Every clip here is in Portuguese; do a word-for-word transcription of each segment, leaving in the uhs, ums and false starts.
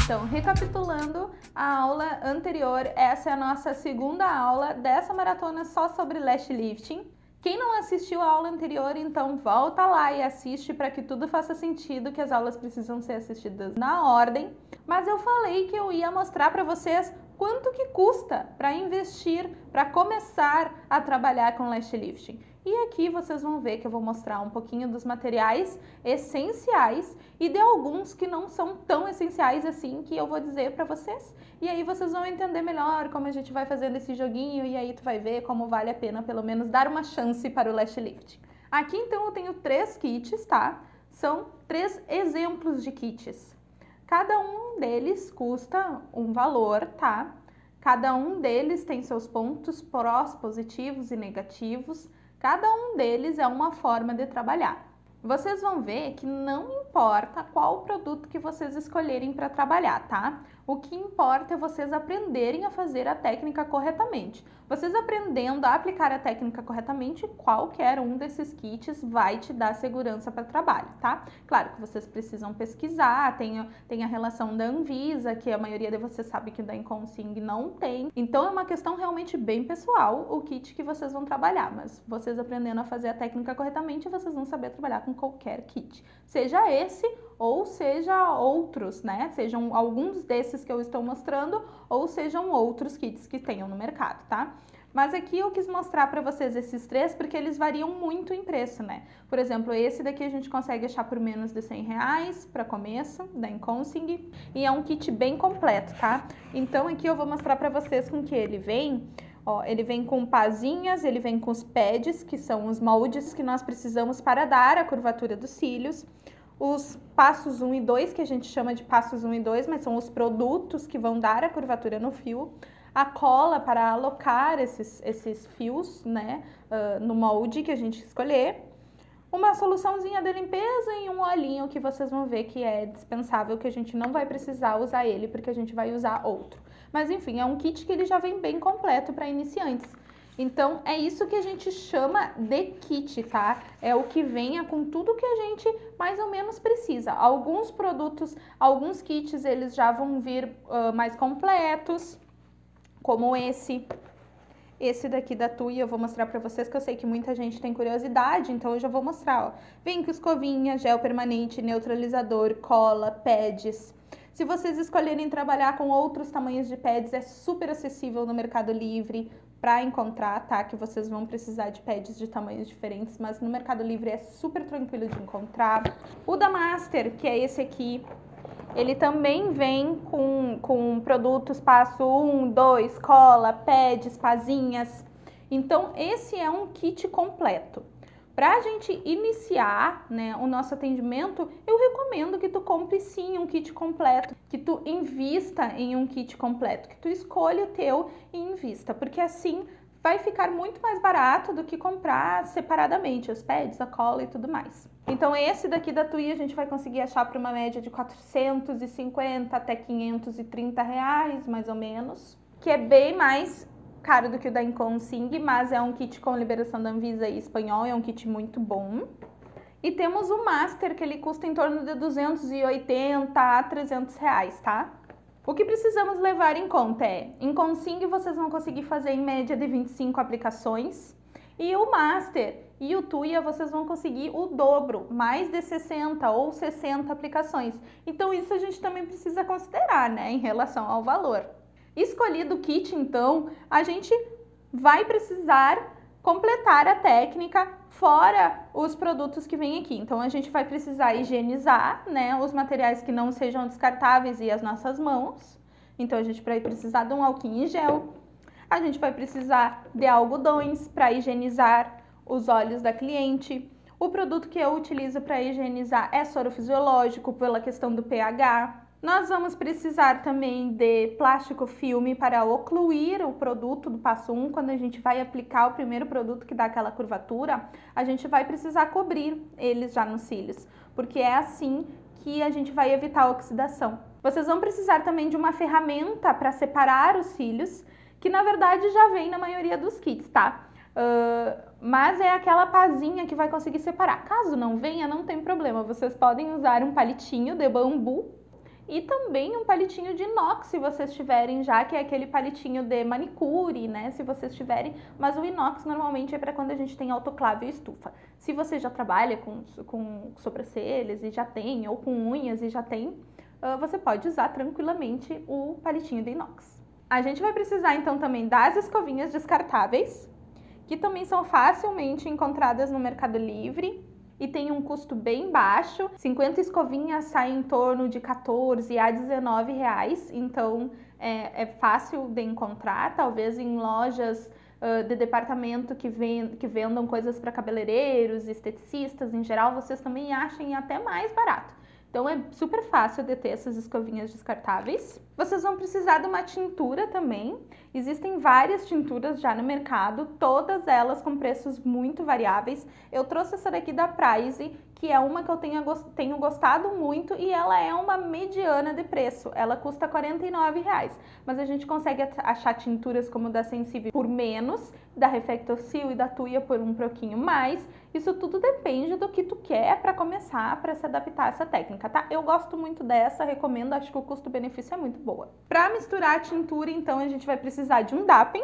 Então, recapitulando a aula anterior, essa é a nossa segunda aula dessa maratona só sobre lash lifting. Quem não assistiu a aula anterior, então volta lá e assiste para que tudo faça sentido, que as aulas precisam ser assistidas na ordem. Mas eu falei que eu ia mostrar para vocês quanto que custa para investir, para começar a trabalhar com lash lifting. E aqui vocês vão ver que eu vou mostrar um pouquinho dos materiais essenciais e de alguns que não são tão essenciais assim, que eu vou dizer para vocês. E aí vocês vão entender melhor como a gente vai fazendo esse joguinho e aí tu vai ver como vale a pena pelo menos dar uma chance para o lash lifting. Aqui então eu tenho três kits, tá? São três exemplos de kits. Cada um deles custa um valor, tá? Cada um deles tem seus pontos prós, positivos e negativos. Cada um deles é uma forma de trabalhar. Vocês vão ver que não importa qual produto que vocês escolherem para trabalhar, tá? O que importa é vocês aprenderem a fazer a técnica corretamente. Vocês aprendendo a aplicar a técnica corretamente, qualquer um desses kits vai te dar segurança para trabalho, tá? Claro que vocês precisam pesquisar, tem, tem a relação da Anvisa, que a maioria de vocês sabe que da Inconsing não tem. Então é uma questão realmente bem pessoal o kit que vocês vão trabalhar, mas vocês aprendendo a fazer a técnica corretamente, vocês vão saber trabalhar com qualquer kit. Seja esse ou seja outros, né? Sejam alguns desses que eu estou mostrando ou sejam outros kits que tenham no mercado, tá? Mas aqui eu quis mostrar para vocês esses três porque eles variam muito em preço, né? Por exemplo, esse daqui a gente consegue achar por menos de cem reais para começo, da Inconsing, e é um kit bem completo, tá? Então aqui eu vou mostrar para vocês com que ele vem. Ó, ele vem com pazinhas, ele vem com os pads, que são os moldes que nós precisamos para dar a curvatura dos cílios. Os passos um e dois, que a gente chama de passos um e dois, mas são os produtos que vão dar a curvatura no fio. A cola para alocar esses, esses fios, né, uh, no molde que a gente escolher. Uma soluçãozinha de limpeza e um olhinho que vocês vão ver que é dispensável, que a gente não vai precisar usar ele, porque a gente vai usar outro. Mas enfim, é um kit que ele já vem bem completo para iniciantes. Então, é isso que a gente chama de kit, tá? É o que venha com tudo que a gente mais ou menos precisa. Alguns produtos, alguns kits, eles já vão vir uh, mais completos, como esse. Esse daqui da Tui, eu vou mostrar pra vocês, que eu sei que muita gente tem curiosidade, então eu já vou mostrar, ó. Vem com escovinha, gel permanente, neutralizador, cola, pads. Se vocês escolherem trabalhar com outros tamanhos de pads, é super acessível no Mercado Livre para encontrar, tá? Que vocês vão precisar de pads de tamanhos diferentes, mas no Mercado Livre é super tranquilo de encontrar. O da Master, que é esse aqui, ele também vem com, com produtos passo um, dois, cola, pads, pazinhas. Então, esse é um kit completo. Para a gente iniciar, né, o nosso atendimento, eu recomendo que tu compre sim um kit completo, que tu invista em um kit completo, que tu escolha o teu e invista, porque assim vai ficar muito mais barato do que comprar separadamente os pads, a cola e tudo mais. Então esse daqui da Tui a gente vai conseguir achar por uma média de quatrocentos e cinquenta até quinhentos e trinta reais, mais ou menos, que é bem mais caro do que o da Inconsing, mas é um kit com liberação da Anvisa e espanhol, é um kit muito bom. E temos o Master, que ele custa em torno de duzentos e oitenta a trezentos reais, tá? O que precisamos levar em conta é, Inconsing vocês vão conseguir fazer em média de vinte e cinco aplicações, e o Master e o Tuya vocês vão conseguir o dobro, mais de sessenta ou sessenta aplicações. Então isso a gente também precisa considerar, né, em relação ao valor. Escolhido o kit, então, a gente vai precisar completar a técnica fora os produtos que vêm aqui. Então, a gente vai precisar higienizar, né, os materiais que não sejam descartáveis e as nossas mãos. Então, a gente vai precisar de um alquinho em gel. A gente vai precisar de algodões para higienizar os olhos da cliente. O produto que eu utilizo para higienizar é soro fisiológico, pela questão do pH. Nós vamos precisar também de plástico filme para ocluir o produto do passo um. Quando a gente vai aplicar o primeiro produto que dá aquela curvatura, a gente vai precisar cobrir eles já nos cílios, porque é assim que a gente vai evitar a oxidação. Vocês vão precisar também de uma ferramenta para separar os cílios, que na verdade já vem na maioria dos kits, tá? Uh, mas é aquela pazinha que vai conseguir separar. Caso não venha, não tem problema, vocês podem usar um palitinho de bambu E também um palitinho de inox, se vocês tiverem já, que é aquele palitinho de manicure, né? Se vocês tiverem, mas o inox normalmente é para quando a gente tem autoclave ou estufa. Se você já trabalha com, com sobrancelhas e já tem, ou com unhas e já tem, uh, você pode usar tranquilamente o palitinho de inox. A gente vai precisar então também das escovinhas descartáveis, que também são facilmente encontradas no Mercado Livre. E tem um custo bem baixo, cinquenta escovinhas saem em torno de quatorze a dezenove reais, então é, é fácil de encontrar, talvez em lojas uh, de departamento que, vend, que vendam coisas para cabeleireiros, esteticistas, em geral, vocês também achem até mais barato. Então é super fácil de ter essas escovinhas descartáveis. Vocês vão precisar de uma tintura também. Existem várias tinturas já no mercado, todas elas com preços muito variáveis. Eu trouxe essa daqui da Price, que é uma que eu tenho, tenho gostado muito e ela é uma mediana de preço. Ela custa quarenta e nove reais, mas a gente consegue achar tinturas como da Sensibio por menos, da Reflecto-Sil e da Tuya por um pouquinho mais. Isso tudo depende do que tu quer para começar, para se adaptar a essa técnica, tá? Eu gosto muito dessa, recomendo, acho que o custo-benefício é muito boa. Para misturar a tintura, então, a gente vai precisar de um dappen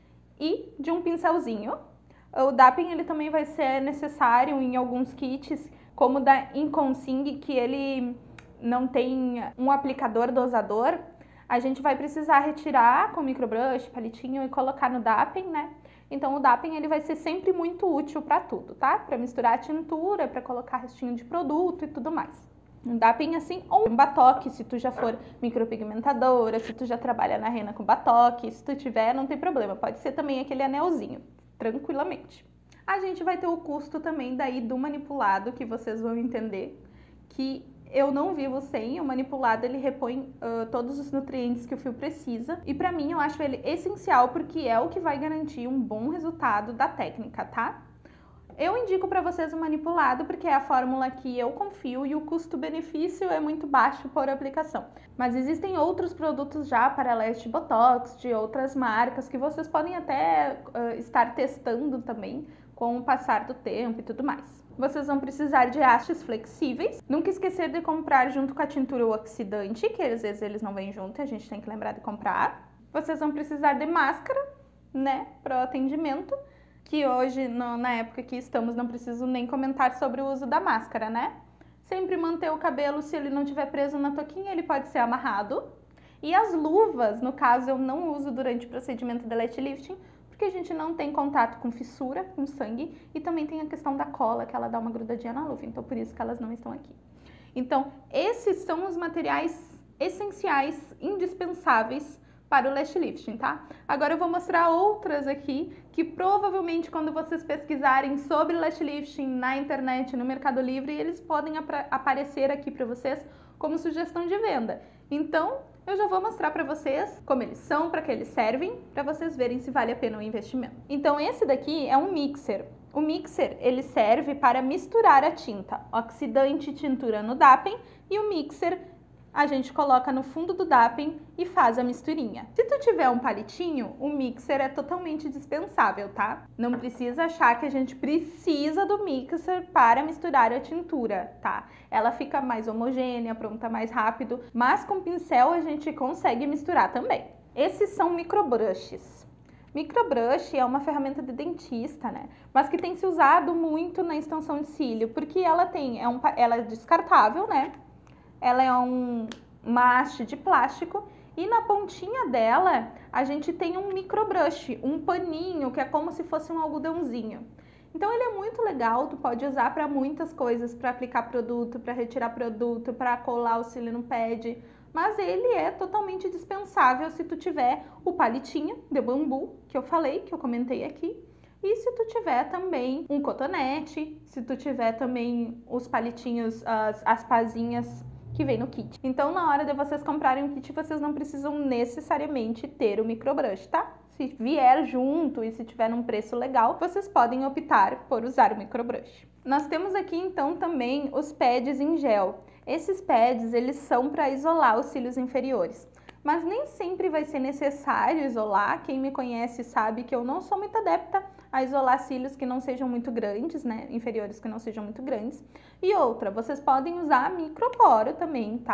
e de um pincelzinho. O dappen, ele também vai ser necessário em alguns kits, como o da Inconsing, que ele não tem um aplicador dosador. A gente vai precisar retirar com microbrush, palitinho e colocar no dappen, né? Então o dappen ele vai ser sempre muito útil para tudo, tá? Para misturar a tintura, para colocar restinho de produto e tudo mais. Um dappen assim, ou um batoque, se tu já for micropigmentadora, se tu já trabalha na rena com batoque, se tu tiver, não tem problema. Pode ser também aquele anelzinho, tranquilamente. A gente vai ter o custo também daí do manipulado, que vocês vão entender que eu não vivo sem. O manipulado ele repõe uh, todos os nutrientes que o fio precisa e pra mim eu acho ele essencial porque é o que vai garantir um bom resultado da técnica, tá? Eu indico para vocês o manipulado porque é a fórmula que eu confio e o custo-benefício é muito baixo por aplicação. Mas existem outros produtos já para Lash Botox de outras marcas que vocês podem até uh, estar testando também com o passar do tempo e tudo mais. Vocês vão precisar de hastes flexíveis. Nunca esquecer de comprar junto com a tintura o oxidante, que às vezes eles não vêm junto e a gente tem que lembrar de comprar. Vocês vão precisar de máscara, né, para o atendimento, que hoje, no, na época que estamos, não preciso nem comentar sobre o uso da máscara, né? Sempre manter o cabelo, se ele não estiver preso na touquinha, ele pode ser amarrado. E as luvas, no caso, eu não uso durante o procedimento de lash lifting, porque a gente não tem contato com fissura, com sangue, e também tem a questão da cola, que ela dá uma grudadinha na luva, então por isso que elas não estão aqui. Então, esses são os materiais essenciais, indispensáveis para o lash lifting, tá? Agora eu vou mostrar outras aqui, que provavelmente quando vocês pesquisarem sobre lash lifting na internet, no Mercado Livre, eles podem ap aparecer aqui para vocês como sugestão de venda. Então, eu já vou mostrar para vocês como eles são, para que eles servem, para vocês verem se vale a pena o investimento. Então esse daqui é um mixer. O mixer ele serve para misturar a tinta, oxidante e tintura no dappen, e o mixer a gente coloca no fundo do dappen e faz a misturinha. Se tu tiver um palitinho, o mixer é totalmente dispensável, tá? Não precisa achar que a gente precisa do mixer para misturar a tintura, tá? Ela fica mais homogênea, pronta mais rápido, mas com pincel a gente consegue misturar também. Esses são microbrushes. Microbrush é uma ferramenta de dentista, né? Mas que tem se usado muito na extensão de cílio, porque ela tem, é um, ela é descartável, né? Ela é um, uma haste de plástico e na pontinha dela a gente tem um microbrush, um paninho que é como se fosse um algodãozinho. Então ele é muito legal, tu pode usar para muitas coisas, para aplicar produto, para retirar produto, para colar o cílio no pad, mas ele é totalmente dispensável se tu tiver o palitinho de bambu que eu falei, que eu comentei aqui. E se tu tiver também um cotonete, se tu tiver também os palitinhos, as, as pazinhas que vem no kit. Então, na hora de vocês comprarem o kit, vocês não precisam necessariamente ter o microbrush, tá? Se vier junto e se tiver num preço legal, vocês podem optar por usar o microbrush. Nós temos aqui, então, também os pads em gel. Esses pads, eles são para isolar os cílios inferiores. Mas nem sempre vai ser necessário isolar. Quem me conhece sabe que eu não sou muito adepta a isolar cílios que não sejam muito grandes, né? Inferiores que não sejam muito grandes. E outra, vocês podem usar microporo também, tá?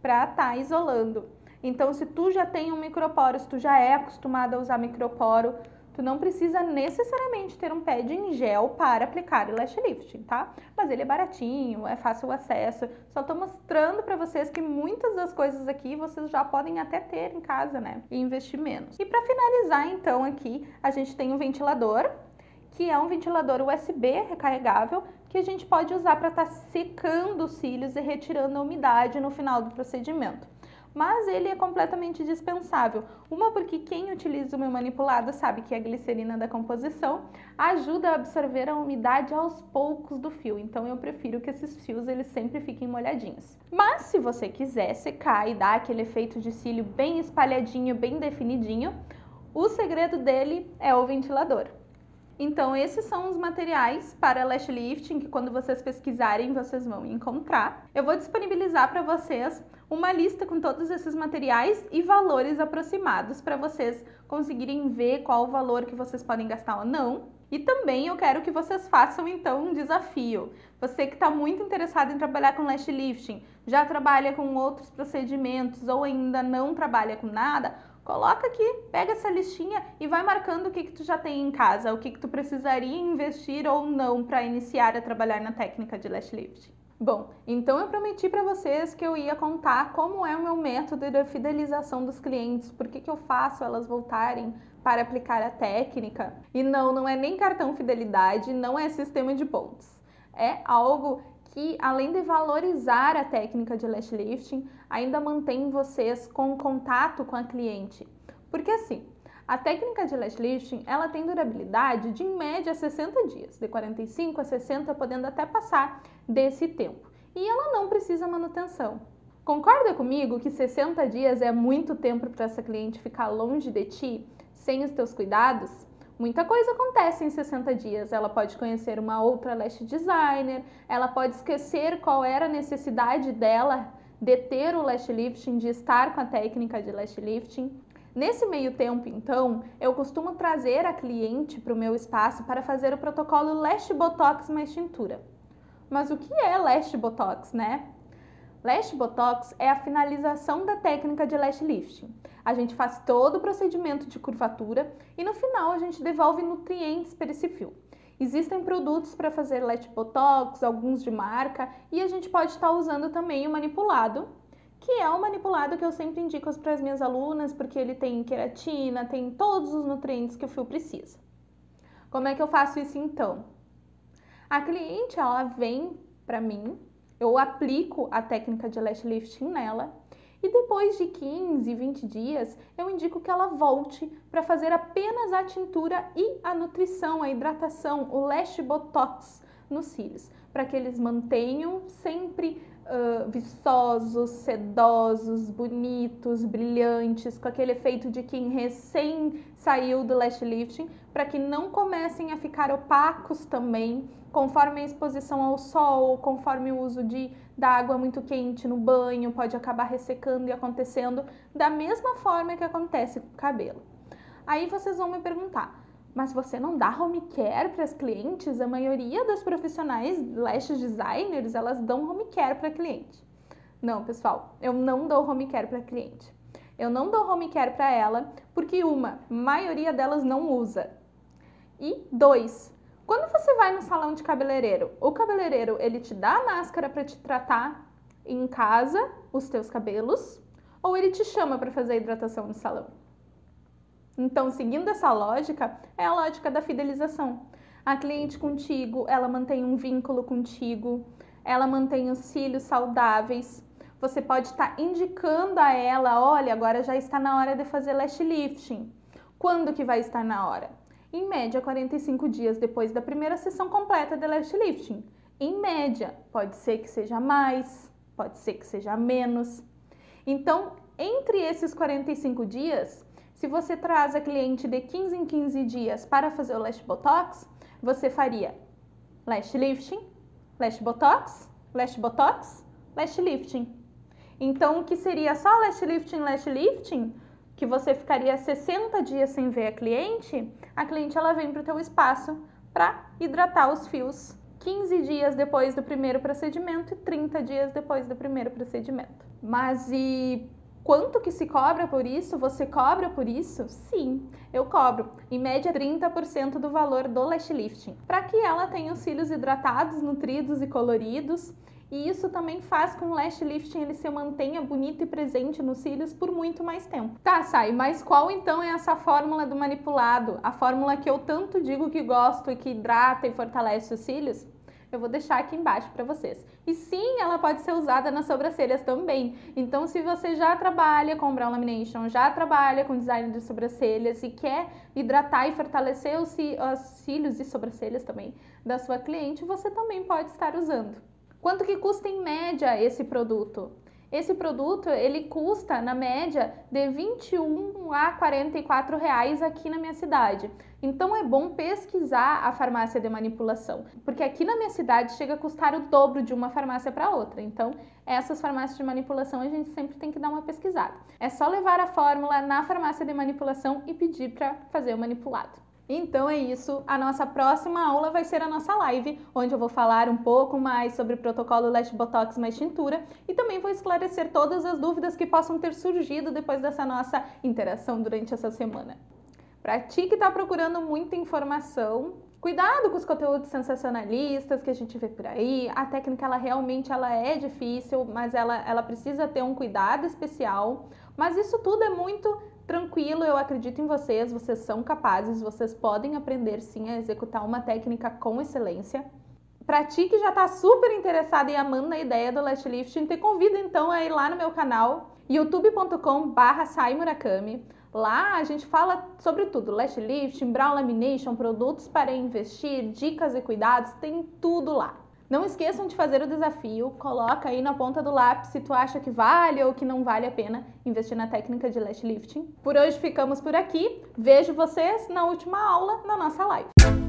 para estar isolando. Então, se tu já tem um microporo, se tu já é acostumada a usar microporo, tu não precisa necessariamente ter um pad em gel para aplicar o lash lifting, tá? Mas ele é baratinho, é fácil acesso. Só tô mostrando para vocês que muitas das coisas aqui vocês já podem até ter em casa, né? E investir menos. E para finalizar, então, aqui a gente tem um ventilador, que é um ventilador U S B recarregável, que a gente pode usar para estar secando os cílios e retirando a umidade no final do procedimento. Mas ele é completamente dispensável. Uma, porque quem utiliza o meu manipulado sabe que a glicerina da composição ajuda a absorver a umidade aos poucos do fio. Então eu prefiro que esses fios eles sempre fiquem molhadinhos. Mas se você quiser secar e dar aquele efeito de cílio bem espalhadinho, bem definidinho, o segredo dele é o ventilador. Então esses são os materiais para lash lifting que quando vocês pesquisarem vocês vão encontrar. Eu vou disponibilizar para vocês uma lista com todos esses materiais e valores aproximados para vocês conseguirem ver qual o valor que vocês podem gastar ou não. E também eu quero que vocês façam então um desafio. Você que está muito interessado em trabalhar com lash lifting, já trabalha com outros procedimentos ou ainda não trabalha com nada, coloca aqui, pega essa listinha e vai marcando o que que tu já tem em casa, o que que tu precisaria investir ou não para iniciar a trabalhar na técnica de lash lifting. Bom, então eu prometi para vocês que eu ia contar como é o meu método de fidelização dos clientes, por que que eu faço elas voltarem para aplicar a técnica. E não, não é nem cartão fidelidade, não é sistema de pontos. É algo que, além de valorizar a técnica de lash lifting, ainda mantém vocês com contato com a cliente. Porque assim, a técnica de lash lifting, ela tem durabilidade de em média sessenta dias, de quarenta e cinco a sessenta, podendo até passar desse tempo. E ela não precisa manutenção. Concorda comigo que sessenta dias é muito tempo para essa cliente ficar longe de ti, sem os teus cuidados? Muita coisa acontece em sessenta dias. Ela pode conhecer uma outra lash designer, ela pode esquecer qual era a necessidade dela de ter o lash lifting, de estar com a técnica de lash lifting. Nesse meio tempo, então, eu costumo trazer a cliente para o meu espaço para fazer o protocolo Lash Botox mais tintura. Mas o que é Lash Botox, né? Lash Botox é a finalização da técnica de lash lifting. A gente faz todo o procedimento de curvatura e no final a gente devolve nutrientes para esse fio. Existem produtos para fazer Lash Botox, alguns de marca, e a gente pode estar usando também o manipulado, que é o manipulado que eu sempre indico para as minhas alunas, porque ele tem queratina, tem todos os nutrientes que o fio precisa. Como é que eu faço isso então? A cliente, ela vem para mim, eu aplico a técnica de lash lifting nela e depois de quinze, vinte dias eu indico que ela volte para fazer apenas a tintura e a nutrição, a hidratação, o Lash Botox nos cílios, para que eles mantenham sempre uh, viçosos, sedosos, bonitos, brilhantes, com aquele efeito de quem recém saiu do lash lifting, para que não comecem a ficar opacos também, conforme a exposição ao sol, conforme o uso de, da água muito quente no banho, pode acabar ressecando e acontecendo da mesma forma que acontece com o cabelo. Aí vocês vão me perguntar, mas você não dá home care para as clientes? A maioria das profissionais lash designers, elas dão home care para cliente. Não, pessoal, eu não dou home care para cliente. Eu não dou home care para ela porque, uma, a maioria delas não usa. E, dois, quando você vai no salão de cabeleireiro, o cabeleireiro, ele te dá a máscara para te tratar em casa, os teus cabelos, ou ele te chama para fazer a hidratação no salão? Então, seguindo essa lógica, é a lógica da fidelização. A cliente contigo, ela mantém um vínculo contigo, ela mantém os cílios saudáveis. Você pode estar indicando a ela, olha, agora já está na hora de fazer lash lifting. Quando que vai estar na hora? Em média, quarenta e cinco dias depois da primeira sessão completa de lash lifting. Em média, pode ser que seja mais, pode ser que seja menos. Então, entre esses quarenta e cinco dias, se você traz a cliente de quinze em quinze dias para fazer o Lash Botox, você faria Lash Lifting, Lash Botox, Lash Botox, Lash Lifting. Então, o que seria só Lash Lifting, Lash Lifting, que você ficaria sessenta dias sem ver a cliente, a cliente ela vem para o teu espaço para hidratar os fios quinze dias depois do primeiro procedimento e trinta dias depois do primeiro procedimento. Mas e quanto que se cobra por isso? Você cobra por isso? Sim, eu cobro. Em média, trinta por cento do valor do lash lifting, para que ela tenha os cílios hidratados, nutridos e coloridos. E isso também faz com que o lash lifting ele se mantenha bonito e presente nos cílios por muito mais tempo. Tá, Sai, mas qual então é essa fórmula do manipulado? A fórmula que eu tanto digo que gosto e que hidrata e fortalece os cílios? Eu vou deixar aqui embaixo para vocês. E sim, ela pode ser usada nas sobrancelhas também. Então, se você já trabalha com brow lamination, já trabalha com design de sobrancelhas e quer hidratar e fortalecer os cílios e sobrancelhas também da sua cliente, você também pode estar usando. Quanto que custa em média esse produto? Esse produto, ele custa, na média, de vinte e um a quarenta e quatro reais aqui na minha cidade. Então, é bom pesquisar a farmácia de manipulação, porque aqui na minha cidade chega a custar o dobro de uma farmácia para outra. Então, essas farmácias de manipulação a gente sempre tem que dar uma pesquisada. É só levar a fórmula na farmácia de manipulação e pedir para fazer o manipulado. Então é isso, a nossa próxima aula vai ser a nossa live, onde eu vou falar um pouco mais sobre o protocolo Lash Botox mais tintura e também vou esclarecer todas as dúvidas que possam ter surgido depois dessa nossa interação durante essa semana. Para ti que está procurando muita informação, cuidado com os conteúdos sensacionalistas que a gente vê por aí. A técnica ela realmente ela é difícil, mas ela, ela precisa ter um cuidado especial. Mas isso tudo é muito tranquilo, eu acredito em vocês, vocês são capazes, vocês podem aprender sim a executar uma técnica com excelência. Para ti que já está super interessado e amando a ideia do lash lifting, te convido então a ir lá no meu canal youtube ponto com barra sai murakami. Lá a gente fala sobre tudo, lash lifting, brow lamination, produtos para investir, dicas e cuidados, tem tudo lá. Não esqueçam de fazer o desafio, coloca aí na ponta do lápis se tu acha que vale ou que não vale a pena investir na técnica de lash lifting. Por hoje ficamos por aqui, vejo vocês na última aula na nossa live.